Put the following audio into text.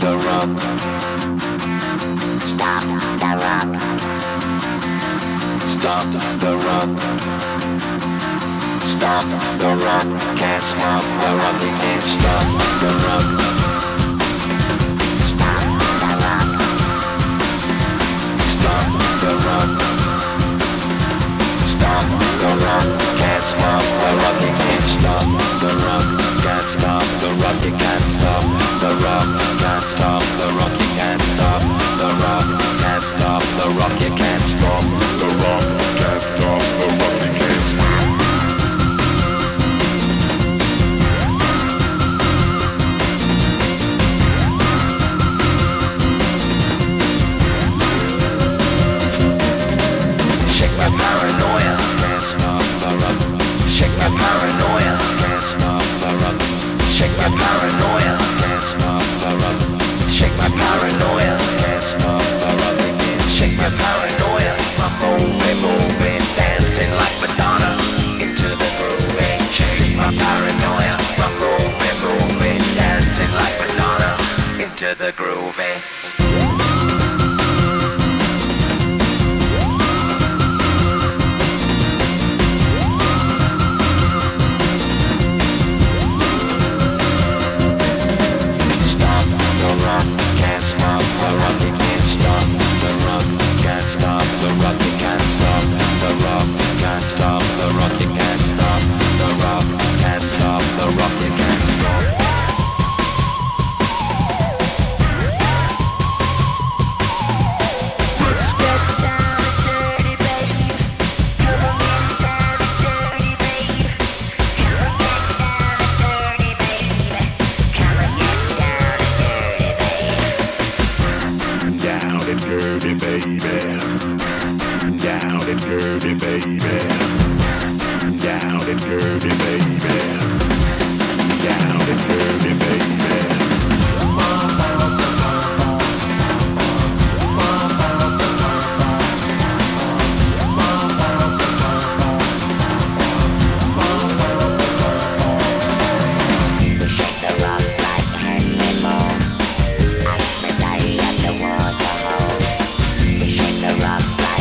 the rock. Stop the rock. Stop the rock. Stop the rock. Can't stop the rock. You can't stop the rock. Stop the rock. Stop the rock. Stop the rock. Can't stop the rock. You can't stop the rock. Can't stop the rock. You can't stop the rock. Can't stop the rock. You can't stop the rock. Can't stop the rock. You can't stop the rock. Can't stop the rock. You can't stop. Shake my paranoia. Can't stop the rock. Shake my paranoia. Can't stop the rock. Shake my paranoia. Can't stop the rock. Shake my paranoia. Can't stop the rock. Shake my paranoia. I'm moving, dancing like Madonna into the groove. Shake my paranoia. I'm moving, dancing like Madonna into the groove. Can't stop the rock, you can't stop the rock. Can't stop the rock, you can't stop the rock. Can't stop the rock, you can't stop the rock. Can't stop the rock, you can't stop. Let's get down and dirty, babe. Come on, get down and dirty, babe. Come on, get down and dirty, babe. Come on, get down and dirty, babe. Down and dirty, baby. Down and dirty, baby. Down and dirty, baby. Down and dirty, baby. Shake the rock like animal. Every day at the water hole. We shake the rock like